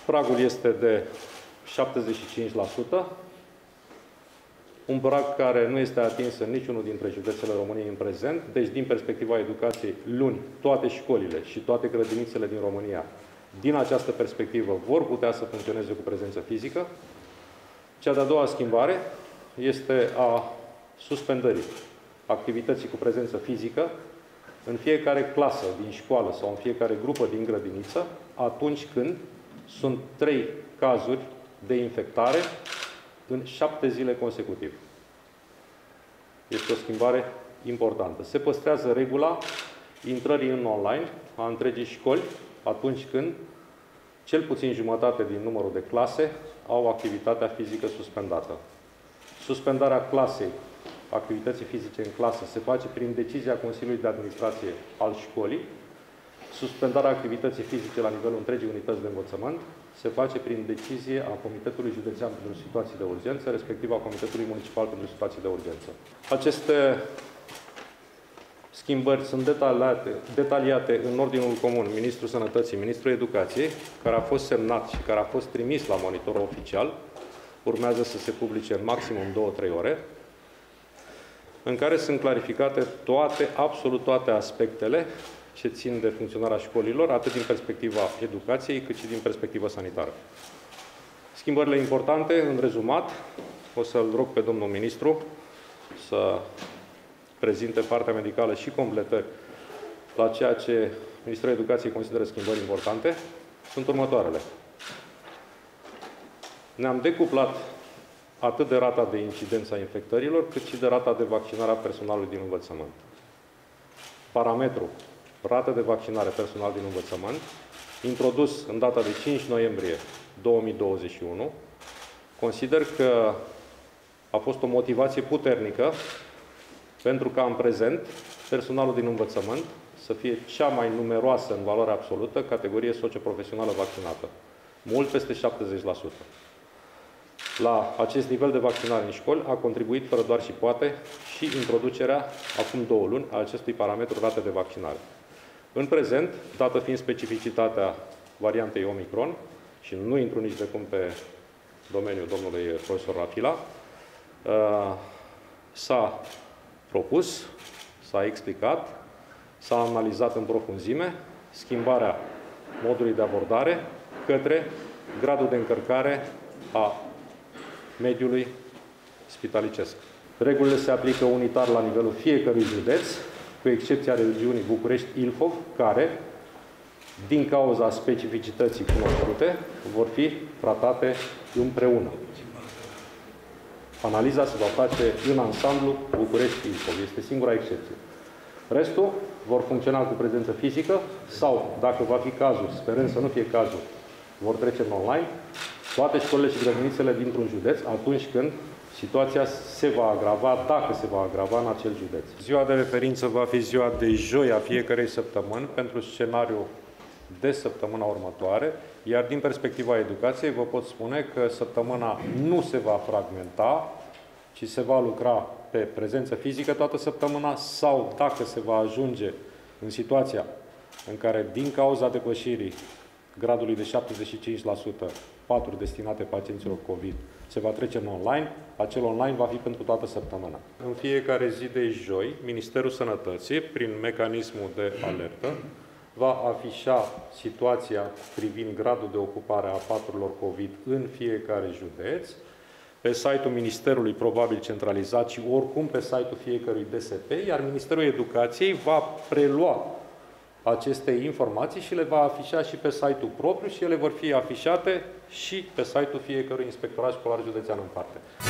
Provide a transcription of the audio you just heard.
Pragul este de 75%, un prag care nu este atins în niciunul dintre județele României în prezent. Deci, din perspectiva educației, luni, toate școlile și toate grădinițele din România, din această perspectivă, vor putea să funcționeze cu prezență fizică. Cea de-a doua schimbare este a suspendării activității cu prezență fizică în fiecare clasă din școală sau în fiecare grupă din grădiniță, atunci când sunt 3 cazuri de infectare în 7 zile consecutiv. Este o schimbare importantă. Se păstrează regula intrării în online a întregii școli atunci când cel puțin jumătate din numărul de clase au activitatea fizică suspendată. Suspendarea clasei, activității fizice în clasă, se face prin decizia Consiliului de Administrație al școlii. Suspendarea activității fizice la nivelul întregii unități de învățământ se face prin decizie a Comitetului Județean pentru Situații de Urgență, respectiv a Comitetului Municipal pentru Situații de Urgență. Aceste schimbări sunt detaliate în ordinul comun Ministrul Sănătății, Ministrul Educației, care a fost semnat și care a fost trimis la monitorul oficial. Urmează să se publice în maximum 2-3 ore, în care sunt clarificate absolut toate aspectele ce țin de funcționarea școlilor, atât din perspectiva educației, cât și din perspectiva sanitară. Schimbările importante, în rezumat, o să-l rog pe domnul ministru să prezinte partea medicală și completări la ceea ce Ministerul Educației consideră schimbări importante, sunt următoarele. Ne-am decuplat atât de rata de incidență a infectărilor, cât și de rata de vaccinare a personalului din învățământ. Parametru, rată de vaccinare personal din învățământ, introdus în data de 5 noiembrie 2021, consider că a fost o motivație puternică pentru ca în prezent personalul din învățământ să fie cea mai numeroasă în valoare absolută categorie socioprofesională vaccinată, mult peste 70%. La acest nivel de vaccinare în școli a contribuit, fără doar și poate, și introducerea, acum 2 luni, a acestui parametru rate de vaccinare. În prezent, dată fiind specificitatea variantei Omicron, și nu intru nici de cum pe domeniul domnului profesor Rafila, s-a propus, s-a explicat, s-a analizat în profunzime schimbarea modului de abordare către gradul de încărcare a mediului spitalicesc. Regulile se aplică unitar la nivelul fiecărui județ, cu excepția regiunii București-Ilfov, care, din cauza specificității cunoscute, vor fi tratate împreună. Analiza se va face în ansamblu București-Ilfov. Este singura excepție. Restul vor funcționa cu prezență fizică sau, dacă va fi cazul, sperăm să nu fie cazul, vor trece în online, toate școlile și grădinițele dintr-un județ, atunci când situația se va agrava, dacă se va agrava în acel județ. Ziua de referință va fi ziua de joi a fiecarei săptămâni pentru scenariul de săptămâna următoare, iar din perspectiva educației vă pot spune că săptămâna nu se va fragmenta, ci se va lucra pe prezență fizică toată săptămâna sau, dacă se va ajunge în situația în care, din cauza depășirii gradului de 75%, paturi destinate pacienților COVID, se va trece în online, acel online va fi pentru toată săptămâna. În fiecare zi de joi, Ministerul Sănătății, prin mecanismul de alertă, va afișa situația privind gradul de ocupare a paturilor COVID în fiecare județ, pe site-ul Ministerului, probabil centralizat, și oricum pe site-ul fiecărui DSP, iar Ministerul Educației va prelua aceste informații și le va afișa și pe site-ul propriu și ele vor fi afișate și pe site-ul fiecărui inspectorat școlar județean în parte.